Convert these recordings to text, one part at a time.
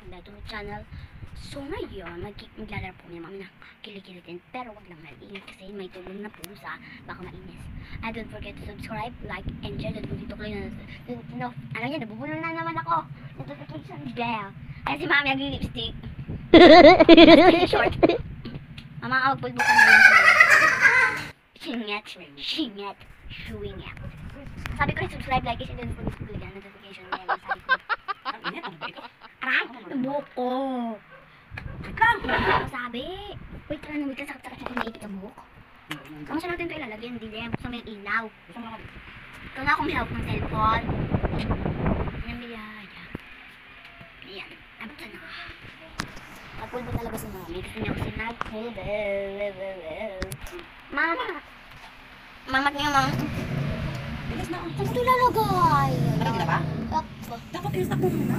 back to my channel. So ngayon, maglalaro po kami ng kilikili din. Pero wag lang maingay kasi may tulong na pusa. Baka mainis. And don't forget to subscribe, like, and share. Don't dito ko lang ano yan, nabubulol na naman ako. Notification bell. Ay si mami nag-lipstick. Short. Mama, magpulbo ka na lang siya. Shinget. Shuinget. Sabi ko rin subscribe, like, and don't forget to click on notification bell. Sabi ko. Ang init, ang buko. Aray, ang buko. Wait lang. Sabi. Wait lang, sakit-sakit sa kiniipit ang buhok. Kamusta natin ito ilalagyan? Hindi yan. Buksan mo yung ilaw. Ito na akong help ng cellphone. Yan, biyaya. Ayan. Abot na. Napulbo talaga si mami. Kasi niya kasi nagpulbo. Mama. Mamat niya, mama. Bilis na. Saan ito ilalagay? Malagyan na ba? Dapat i-stock mo muna.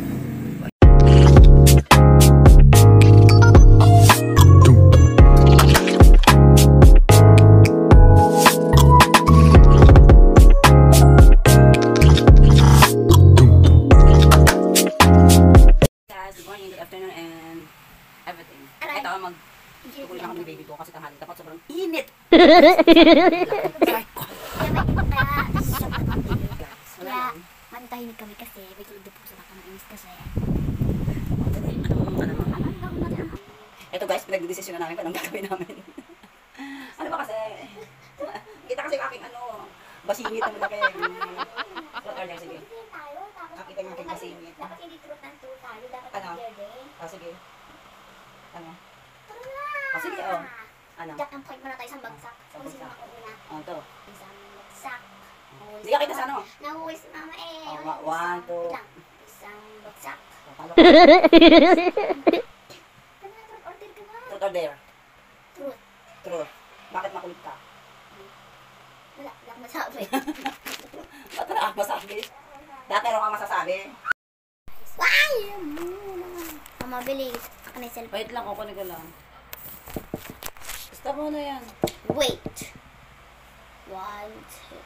Tukulit lang kami baby ko kasi tanghali. Dapat sobrang init. Kaya, matahimik kami kasi may tulog po sa baka mainis kasi. Ito guys, pinag-desisyon na namin kung anong gagawin namin. Ano ba kasi? Kita kasi aking basingit na malaki. Sige. Nakita yung aking basingit. Dapat hindi truth and truth tayo. Dapat Ano? Sige. Ano? Sige, ano? Jack, ang point mo na tayo sa bagsak. Kung sino makuuna. Ito. Isang bagsak. Hindi ka kita sa ano? Nahuwi si mama eh. 1, 2. Isang bagsak. Order ka nga. Truth or dare? Truth. Truth. Bakit makulit ka? Wala akong masabi. Ba't wala akong masabi? Dati rin ka masasabi. Why? Mama, bilis. Ako na yung cellphone. Wait lang, kukunin ko lang. Stop mo na yan. Wait. 1, 2, 3,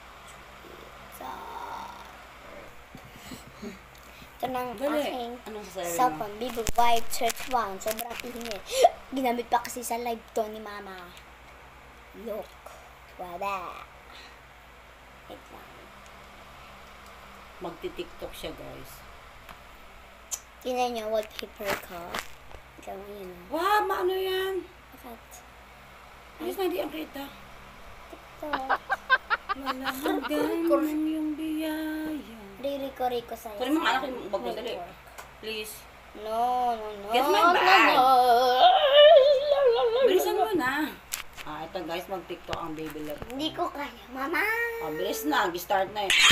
ito ng aking Anong sasabi mo? cellphone. Vivo Y31. Sobrang ingay. Ginamit pa kasi sa live to ni mama. Look. Wala. Wait lang. Magti-tiktok siya guys. Tingnan niyo, wallpaper ko. Ikaw mo yun. Wow, maano yan? Bakit? Ayos na, hindi ang kita. TikTok. Wala hanggang yung biyaya. Riko sa'yo. Kunin mo ang anak yung bag mo, dali. Please. No. Get my bag. No. Bilisan mo na. Ito guys, mag-tiktok ang baby love. Hindi ko kaya, mama. Bilis na, start na eh.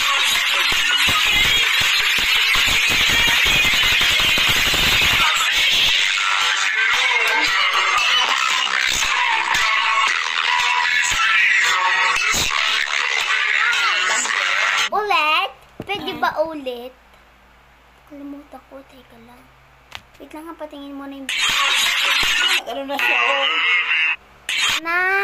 Ulit? Pwede ba ulit? Kalimutan ko, teka lang. Wait lang nga, patingin mo na yung... Ano na siya, Na!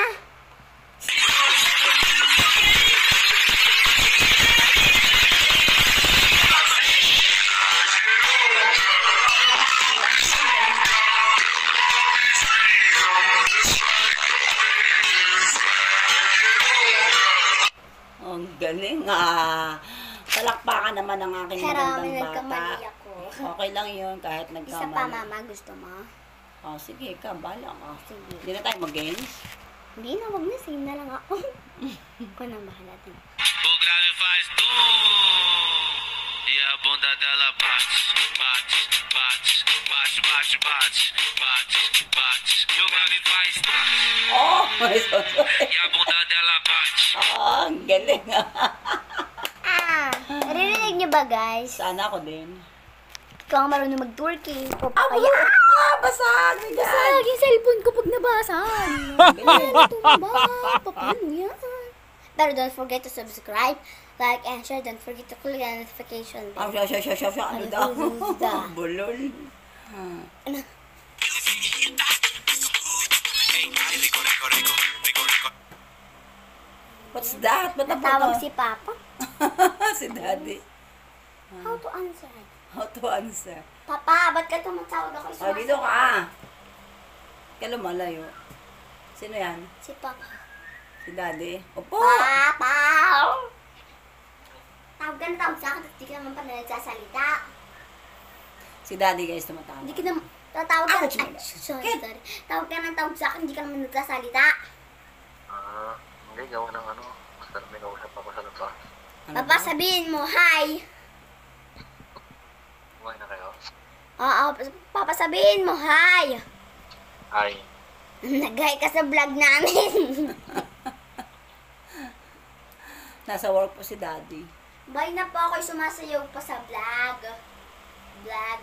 Ang galing Palakpakan naman ang aking magandang bata. ako. Okay lang yun, kahit Isa nagkamali. pa, mama. Gusto mo? Sige ka, bala ka. Sige. Hindi na tayo mag-games. Hindi na, wag na. Same na lang ako. Ako nang bahala din. O grave faz e a bunda dela bate. E o grave faz My God. e a bunda dela bate. Ang galing Naririnig niyo ba, guys? Sana ako din. Ikaw ang marunong mag-twerking. O Kaya, basag! basag yung cellphone ko pag nabasag. Ito ba? Paano yan? Pero don't forget to subscribe, like, and share. Don't forget to click on notification bell. Siya. Ano daw? Ano? Bulol. Ano? What's that? Ba't Natawag si Papa. si Daddy. How to answer? How to answer? Papa, ba't ka tumatawag ako? O, dito ka. Kaya lumalayo. Sino yan? Si Papa. Si Daddy? Opo! Papa! Tawag ka na tawag sa akin, tapos di ka naman pala nagsasalita. Si Daddy guys, tumatawag. Hindi ka naman, tatawag ka. Ako, Ay, Chimera. sorry. Tawag ka na tawag sa akin, hindi ka naman nagsasalita. Hindi, gawa ng ano. Basta may kausap ako sa labas. Ano Papa, ba? sabihin mo, hi. Kumain na kayo? Oo, Papa, sabihin mo, hi. Ay. Nag-hi ka sa vlog namin. Nasa work po si Daddy. Bye na po ako'y sumasayaw pa sa vlog. Vlog.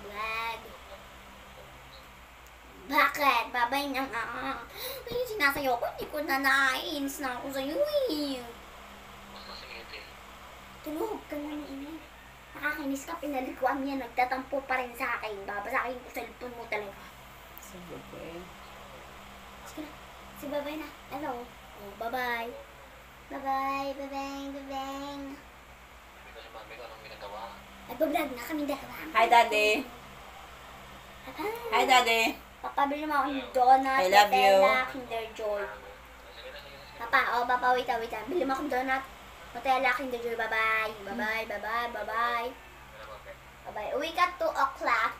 Bakit? Babay na nga. Ay, sinasayaw ko, hindi ko na naiinis na ako sa'yo eh. Basta sige, te. Tulog ka na ni Nakakainis ka, pinalikuan niya, nagtatampo pa rin sa akin. Babasakin ko sa cellphone mo talaga. Sige po eh. Sige na. Si babay na. Hello. Oh, bye-bye. Bye-bye. Bye-bye. Bye-bye. Sabi ko si mami ko anong ginagawa. Nagbablog na kami dalawa. Hi, Daddy. Bye-bye. Hi, Daddy. Papabili mo ako ng donut, I love you. Nutella, Kinder Joy. Papa, Papa, wait. Bili mo akong donut, Nutella, Kinder Joy. Bye-bye. Bye-bye. Uwi ka 2 o'clock.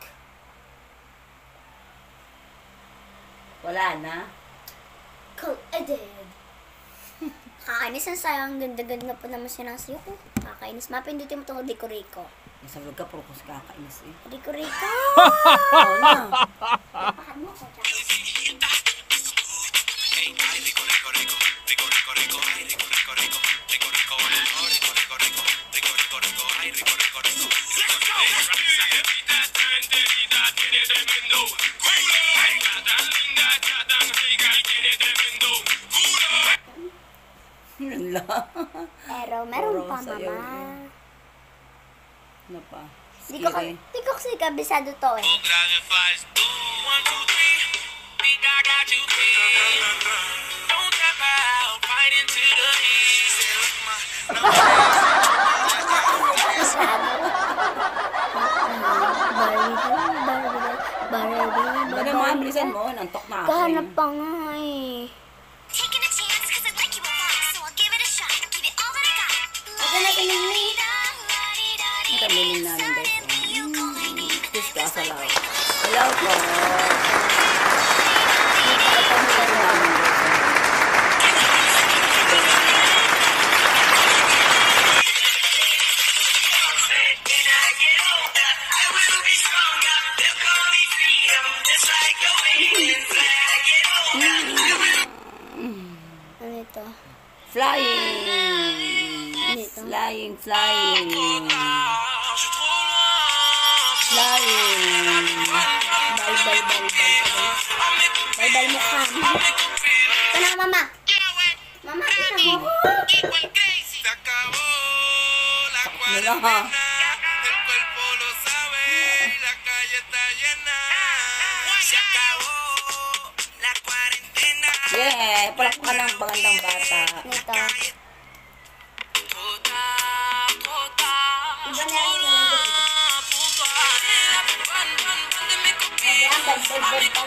Wala na. Cool, I did. Kakainis ang sayang. Ganda-ganda po naman sinasayo ko. Kakainis. Mapindutin mo itong Rico. Nasa vlog ka, puro ko si kakainis eh. Rico. Oo na. Pakan mo ko. Yun lang. Pero meron Puro pa, sayaw mama. Ano pa? Di ko kasi kabisado to eh. Vou grave faz 2, 1, 2, 3. Think I got you pinned. Don't tap out, fight into the Ano mga bilisan mo? Nantok na ako Kahanap eh. pa nga eh. Taking a chance 'cause I like you a lot, so I'll give it a shot. Give it all that I got. Huwag na pinili. Ang kamiling namin guys. Kiss ka sa lahat. Hello po. Ito namin guys. Ano ito? Flying! Dito. Flying! Flying! Bye-bye mukha. Ito na, mama. Mama, ito mo. Se acabó la Wala ha. El cuerpo lo sabe, la calle está llena. Se acabó la cuarentena. Yeah! Pala ka ng magandang bata. Ito. Puta, puta, Iba na rin yung nandito. puta. Ayan, bag pa.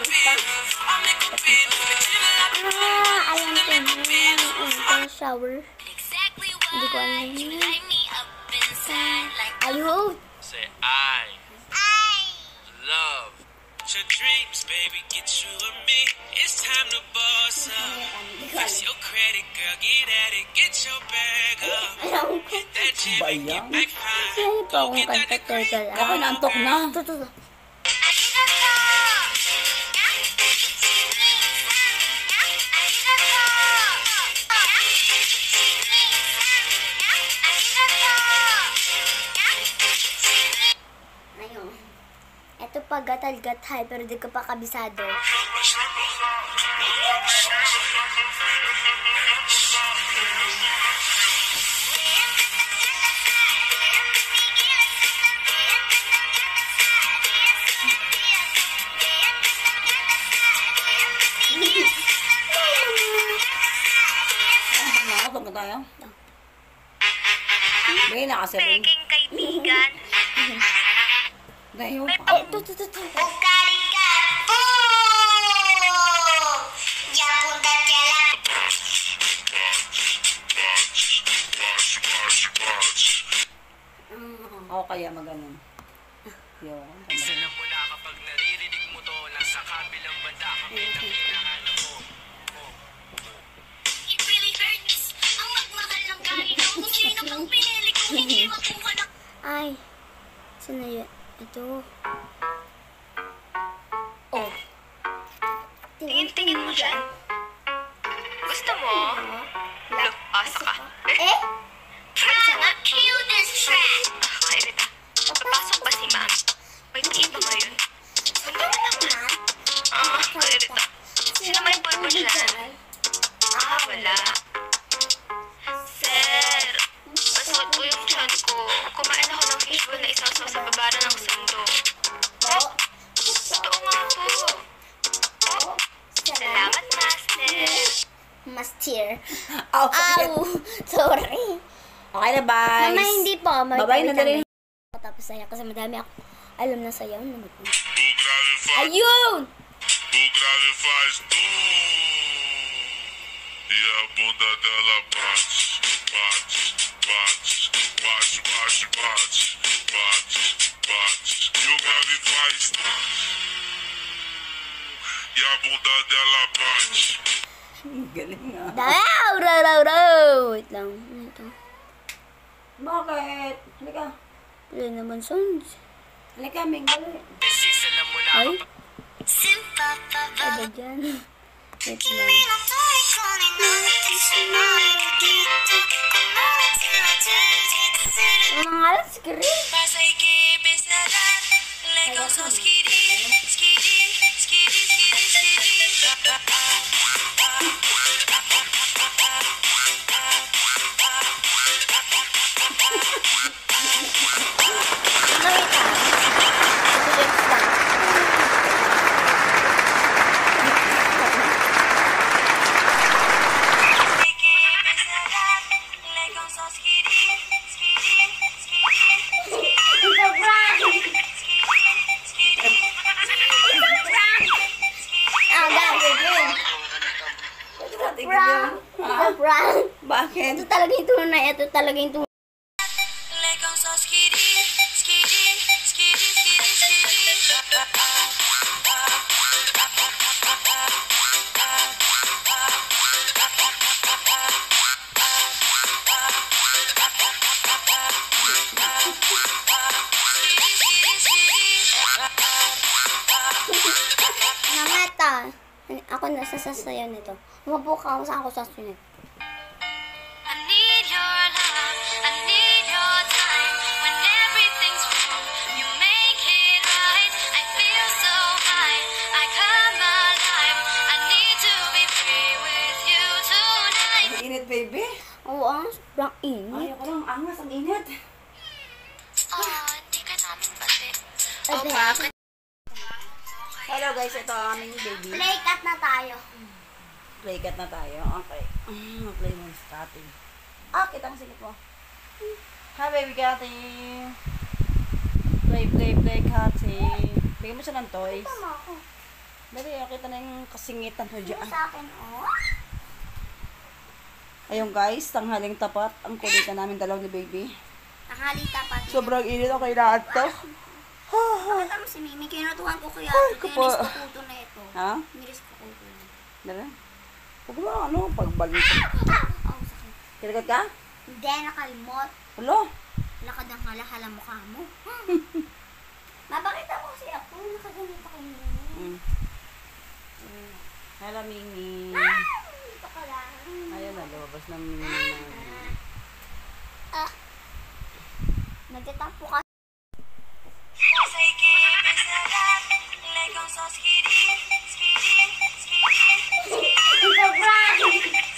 Alam ko na. Ang shower. Exactly Hindi ko why alam you yun. light me up inside like Ayun. Say I I. love your dreams, baby. Get you and me. It's time to boss up. Fix your credit, girl. Get at it. Get your bag up. Alam ko. Get that gym Ba and get yan? back fine. Sa'yo pa Go akong get that kanta degree. talaga. Ako nantok na. Ito. Ayun. Ito pa gatal-gatay pero di ko pa kabisado. Nakatog na tayo. Bigay na kasi. Peking kaibigan. Dayo Eh, pa. ito. Bukarika, boom! Ya punta jalan. Ako kaya maganon. Yo. Alam mo na kapag naririnig mo to, nasa kabilang banda kami ng hinahanap mo. It really hurts. Ang magmahal ng kahit kung sino pang pinili kung hindi makuha ng Ay. Saan na yun? Ito. Oh. Tingin mo dyan. Gusto mo? Look, asa ka. Eh? Prana, cue this track. Kaya Rita, papasok ba si ma'am? May tiin ba ngayon? Sundo mo naman. Kaya Rita, sino may boy mo dyan? Wala. Sir, masuot ko yung tiyan ko. Kumain ako ng fishbowl na isasaw sa babara ng sundo. Totoo nga po. Salamat, Master. Master. Ow. Ow! Sorry. Okay na, bye. Mama, hindi po. Bye-bye na dali. Tapos saya kasi madami ako alam na sayaw na mag- O grabe faz, Ayun! o grave faz e a bunda dela bate, bate, bate, bate, bate, bate, bate, bate. E o grave faz e a bunda dela bate. Galing nga. Daw! Wait lang. Ano ito? Bakit? Halika. Wala naman sounds. Halika, Ming. Dali. Sis, alam mo na Ay? Simpa pa ba? Ano dyan? Wait lang. Minatoriko ni natin sa mga dito. Ano nga lang? Screen? Pasay que besarán, le gozo skirin, skirin, skirin, skirin, skirin. Nakita. Ito yung start. Pasay que besarán, le gozo skirin, skirin, skirin, skirin, skirin, skirin. Ah, guys. Prank! Ito prank! Bakit? Ito talaga yung tunay. Ito talaga yung tunay. Le gozo skirin, skirin, skirin, skirin, skirin. Nameta. Ako nasasasayaw nito. Umupo ka ako saan ako sasunod. I need your love, I need your time. When everything's wrong, you make it right. I feel so high, I come alive. I need to be free with you tonight. Ang init, baby. Oo, sobrang init. Ay, ako lang. Angas, ang init. Oh, hindi ka namin pati. Ate, bakit? Hello, guys. Ito ang aming baby. play cut na tayo. Play cut na tayo. Okay. Play mo sa cutting. Ah, kita mo silip mo. Hi, baby cutting. Play cutting. Bigyan mo siya ng toys. Tama ako. Dali, kita na yung kasingitan mo dyan. Sa akin, oh. Ayun, guys. Tanghaling tapat. Ang kulitan namin dalaw ni baby. Nakali tapat. Sobrang init ako kailangan to. Nakita mo si Mimi, kinutuhan ko kaya Ay, ito. kapo. Nilis ko kuto na ito. Ha? Nilis ko kuto na. Dala. Huwag mo ano, pagbalik. Oh, sakit. Kinagat ka? Hindi, nakalimot. Hulo. Nakadanghala-hala mukha mo. Mapakita mo kasi ako. Nakaganito ko yun. Hello, Mimi. Dito ka lang. Ayun na, lumabas ng Mimi na. Nagtatampo ka. Pasay que besarán, le gozo skirin, skirin, skirin, skirin.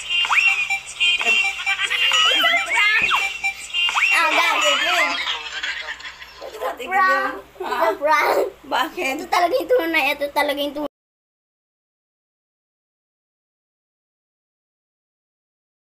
Ah, guys, again. Ito Prank! Ito prank! Bakit? Ito talaga yung tunay. Ito talaga yung tunay.